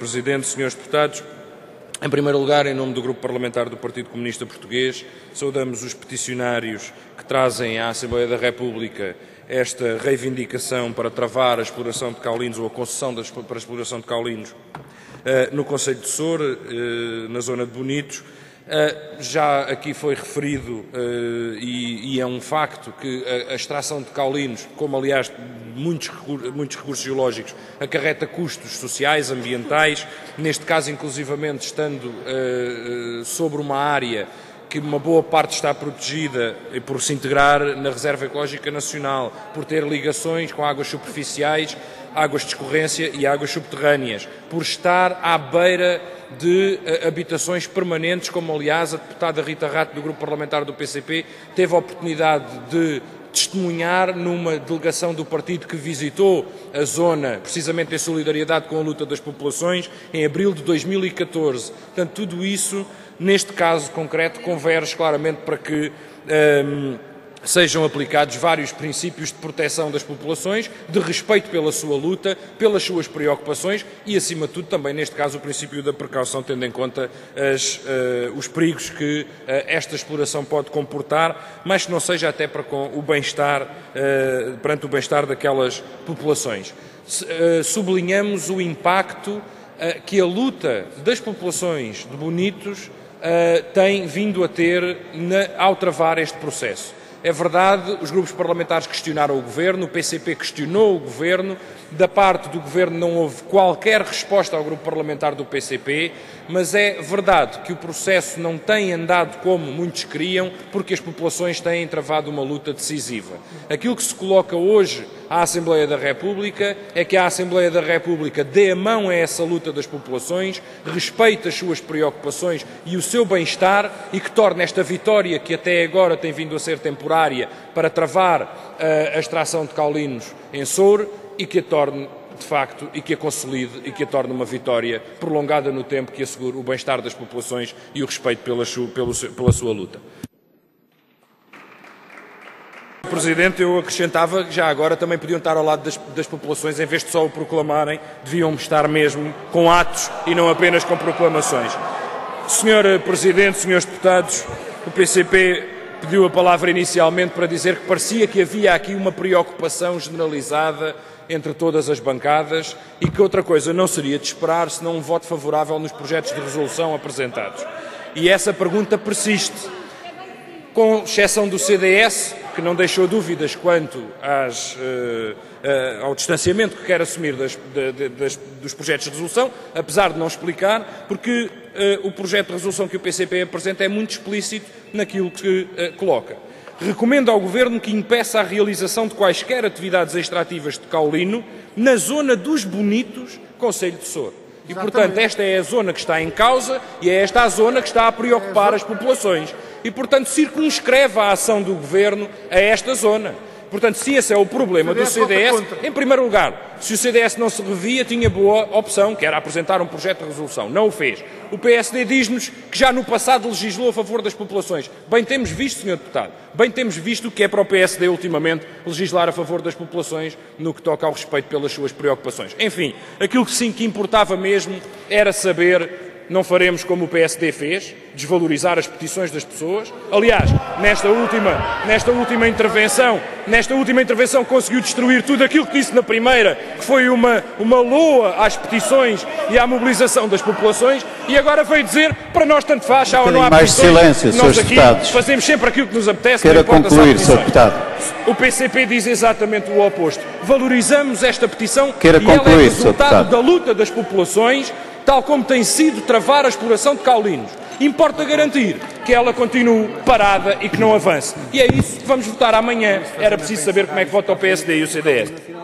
Presidente, Senhores Deputados, em primeiro lugar, em nome do Grupo Parlamentar do Partido Comunista Português, saudamos os peticionários que trazem à Assembleia da República esta reivindicação para travar a exploração de caulinos ou a concessão para a exploração de caulinos no Concelho de Sor, na zona de Bonitos. Já aqui foi referido, e é um facto, que a extração de caulinos, como aliás muitos recursos geológicos, acarreta custos sociais, ambientais, neste caso inclusivamente estando sobre uma área que uma boa parte está protegida por se integrar na Reserva Ecológica Nacional, por ter ligações com águas superficiais, águas de escorrência e águas subterrâneas, por estar à beira de habitações permanentes, como aliás a deputada Rita Rato, do Grupo Parlamentar do PCP, teve a oportunidade de testemunhar numa delegação do partido que visitou a zona, precisamente em solidariedade com a luta das populações, em abril de 2014. Portanto, tudo isso, neste caso concreto, converge claramente para que sejam aplicados vários princípios de proteção das populações, de respeito pela sua luta, pelas suas preocupações e, acima de tudo, também neste caso o princípio da precaução, tendo em conta os perigos que esta exploração pode comportar, mas que não seja até para com o bem-estar, perante o bem-estar daquelas populações. Sublinhamos o impacto que a luta das populações de Bonitos tem vindo a ter ao travar este processo. É verdade, os grupos parlamentares questionaram o Governo, o PCP questionou o Governo, da parte do Governo não houve qualquer resposta ao grupo parlamentar do PCP, mas é verdade que o processo não tem andado como muitos queriam, porque as populações têm travado uma luta decisiva. Aquilo que se coloca hoje à Assembleia da República é que a Assembleia da República dê a mão a essa luta das populações, respeite as suas preocupações e o seu bem-estar e que torne esta vitória, que até agora tem vindo a ser temporária, para travar a extração de caulinos em Sor, e que a torne, de facto, e que a consolide e que a torne uma vitória prolongada no tempo que assegure o bem-estar das populações e o respeito pela sua luta. Presidente, eu acrescentava que já agora também podiam estar ao lado das populações, em vez de só o proclamarem, deviam estar mesmo com atos e não apenas com proclamações. Senhor Presidente, senhores deputados, o PCP pediu a palavra inicialmente para dizer que parecia que havia aqui uma preocupação generalizada entre todas as bancadas e que outra coisa não seria de esperar senão um voto favorável nos projetos de resolução apresentados. E essa pergunta persiste, com exceção do CDS, que não deixou dúvidas quanto ao distanciamento que quer assumir dos projetos de resolução, apesar de não explicar, porque o projeto de resolução que o PCP apresenta é muito explícito naquilo que coloca. Recomenda ao Governo que impeça a realização de quaisquer atividades extrativas de caulino na zona dos Bonitos, Concelho de Sor. E, portanto, esta é a zona que está em causa e é esta a zona que está a preocupar as populações. E, portanto, circunscreve a ação do Governo a esta zona. Portanto, se esse é o problema do CDS, em primeiro lugar, se o CDS não se revia, tinha boa opção, que era apresentar um projeto de resolução. Não o fez. O PSD diz-nos que já no passado legislou a favor das populações. Bem temos visto, Sr. Deputado, bem temos visto o que é para o PSD ultimamente legislar a favor das populações no que toca ao respeito pelas suas preocupações. Enfim, aquilo que sim que importava mesmo era saber. Não faremos como o PSD fez, desvalorizar as petições das pessoas. Aliás, nesta última intervenção conseguiu destruir tudo aquilo que disse na primeira, que foi uma loa às petições e à mobilização das populações, e agora veio dizer, para nós tanto faz, há ou não há petições, mais silêncio, nós aqui deputados. fazemos sempre aquilo que nos apetece. Queira concluir, Sr. Deputado. O PCP diz exatamente o oposto. Valorizamos esta petição Queira e ela concluir, é resultado Sr. da luta das populações, tal como tem sido travar a exploração de caulinos. Importa garantir que ela continue parada e que não avance. E é isso que vamos votar amanhã. Era preciso saber como é que vota o PSD e o CDS.